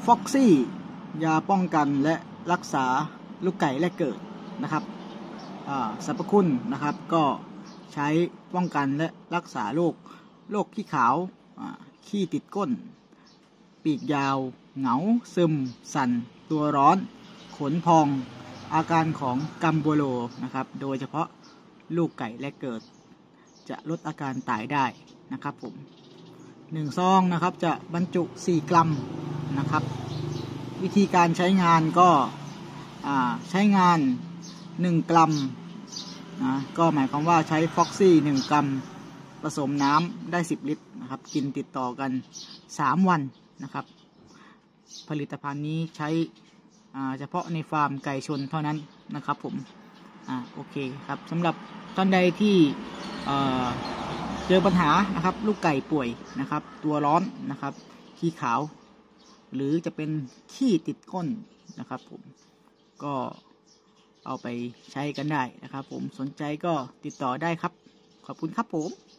ฟ็อกซี่ยาป้องกันและรักษาลูกไก่แรกเกิดนะครับสรรพคุณนะครับก็ใช้ป้องกันและรักษาโรคขี้ขาวขี้ติดก้นปีกยาวเหงาซึมสั่นตัวร้อนขนพองอาการของกัมโบโลนะครับโดยเฉพาะลูกไก่แรกเกิดจะลดอาการตายได้นะครับผม1 ซองนะครับจะบรรจุ4 กรัมนะครับวิธีการใช้งานก็ใช้งาน1 กรัมก็หมายความว่าใช้ฟ็อกซี่1 กรัมผสมน้ำได้10 ลิตรนะครับกินติดต่อกัน3 วันนะครับผลิตภัณฑ์นี้ใช้เฉพาะในฟาร์มไก่ชนเท่านั้นนะครับผมโอเคครับสำหรับท่านใดที่เจอปัญหานะครับลูกไก่ป่วยนะครับตัวร้อนนะครับขี้ขาวหรือจะเป็นขี้ติดก้นนะครับผมก็เอาไปใช้กันได้นะครับผมสนใจก็ติดต่อได้ครับขอบคุณครับผม